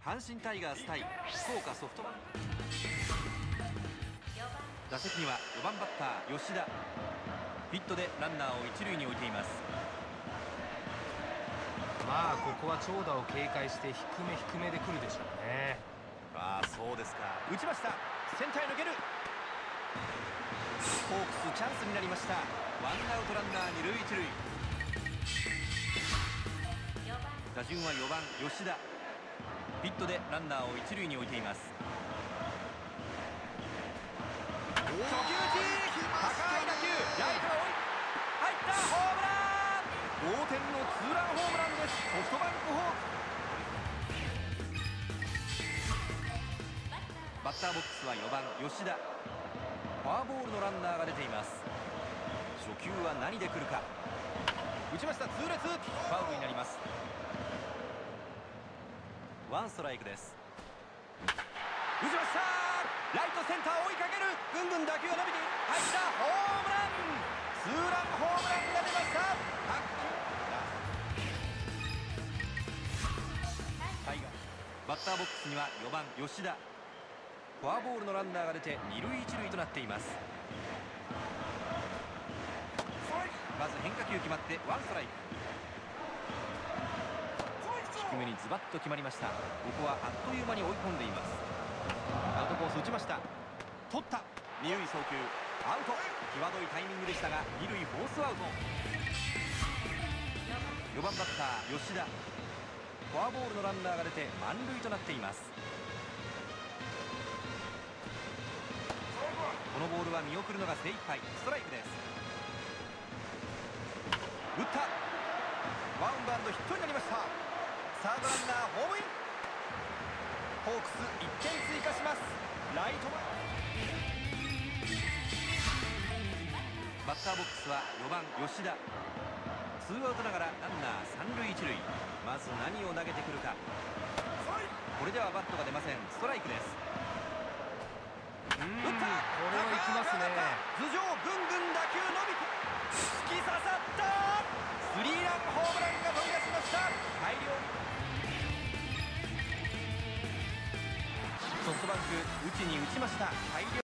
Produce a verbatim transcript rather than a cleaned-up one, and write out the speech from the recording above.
阪神タイガース対福岡ソフトバンク。打席にはよばんバッター吉田。ヒットでランナーを一塁に置いています。 まあここは長打を警戒して低め低めで来るでしょうね。 ああ、そうですか。打ちました。センターへ抜ける。ホークスチャンスになりました。ワンアウトランナー二塁一塁。打順はよばん吉田。ヒットでランナーを一塁に置いています。初球打ち、高い打球、ライトが追い入った。ホームラン、同点のツーランホームランです。ソフトバンクホークス。バッターボックスはよばん吉田。フォアボールのランナーが出ています。初球は何で来るか。打ちました。痛烈、ファウルになります。ワンストライクです。打ちました。ライトセンター追いかける。ぐんぐん打球が伸びて入った。ホームラン、ツーランホームランが出ました。タイガーバッターボックスにはよばん吉田。フォアボールのランナーが出て二塁一塁となっています。まず変化球決まってワンストライク。低めにズバッと決まりました。ここはあっという間に追い込んでいます。アウトコース打ちました。取った。二塁送球アウト。際どいタイミングでしたが二塁フォースアウト。よばんバッター吉田。フォアボールのランナーが出て満塁となっています。このボールは見送るのが精一杯。ストライクです。打った。ワンバウンドヒットになりました。サードランナーホームイン。ホークスいってん追加します。ライト前。バッターボックスはよばん吉田。ツーアウトながらランナー三塁一塁。まず何を投げてくるか。これではバットが出ません。ストライクです。打った。これは行きますね。 頭上ぐんぐん打球伸びて突き刺さった。スリーランホームランが飛び出しました。大量ソフトバンク打ちに打ちました。大量